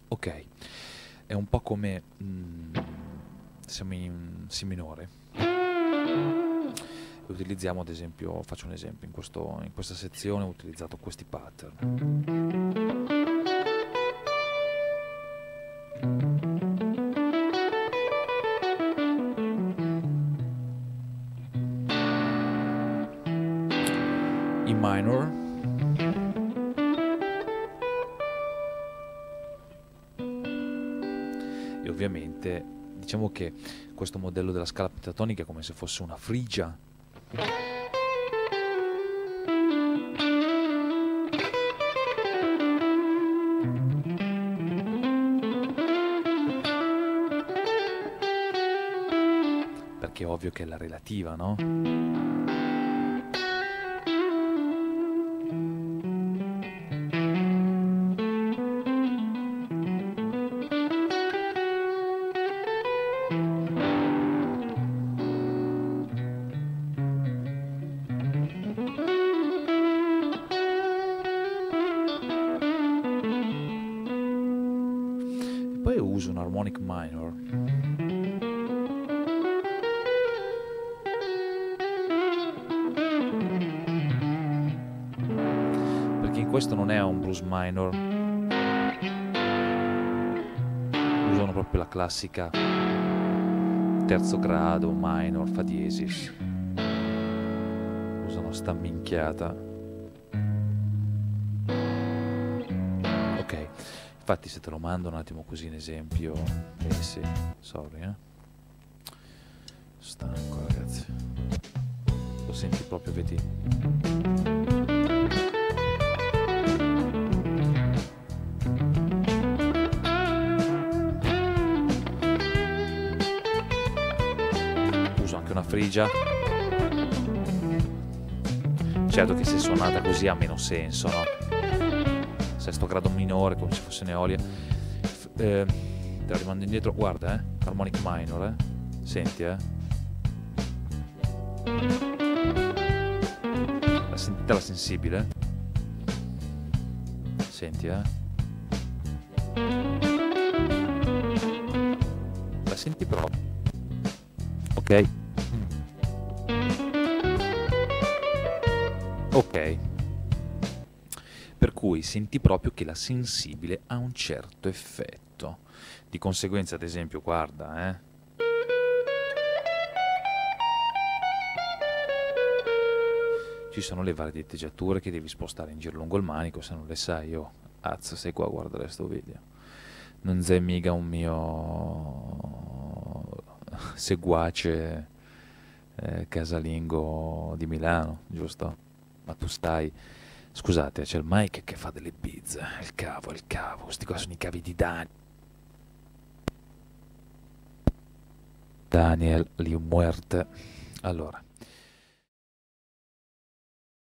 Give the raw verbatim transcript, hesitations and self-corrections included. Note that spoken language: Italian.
Ok, è un po' come mm, siamo in Si minore e utilizziamo ad esempio, faccio un esempio, in, questo, in questa sezione ho utilizzato questi pattern. In minor, e ovviamente diciamo che questo modello della scala pentatonica è come se fosse una frigia. Perché è ovvio che è la relativa, no? Poi uso un harmonic minor. Perché in questo non è un blues minor. Usano proprio la classica terzo grado, minor, fa diesis. Usano sta minchiata. Ok. Infatti se te lo mando un attimo così in esempio, eh sì, sorry, eh. Stanco ragazzi, lo senti proprio, vedi? Uso anche una frigia. Certo che se suonata così ha meno senso, no? Sesto grado minore, come se fosse un'eolia. Eh, te la rimando indietro, guarda, eh, harmonic minor, eh. Senti, eh. La sentita la sensibile? Senti, eh. La senti proprio. Ok. Ok. Per cui senti proprio che la sensibile ha un certo effetto. Di conseguenza, ad esempio, guarda, eh. Ci sono le varie diteggiature che devi spostare in giro lungo il manico, se non le sai, oh, azza, sei qua a guardare sto video. Non sei mica un mio seguace eh, casalingo di Milano, giusto? Ma tu stai... Scusate, c'è il Mike che fa delle bizze. Il cavo, il cavo. Questi qua sono i cavi di Daniel. Daniel, Liu Muerte. Allora,